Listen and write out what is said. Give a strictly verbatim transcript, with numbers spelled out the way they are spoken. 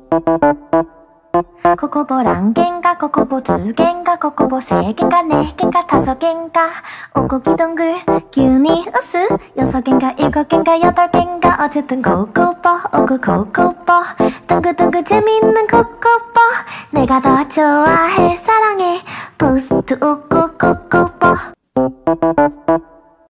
코코보랑 갠가 코코보 두 갠가 코코보 세 갠가 네 갠가 다섯 갠가 오고기 동글 균이 우스 여섯 갠가 일곱 갠가 여덟 갠가 어쨌든 코코보 오고 코코보 둥글둥글 재밌는 코코보 내가 더 좋아해 사랑해 포스트 오고 코코보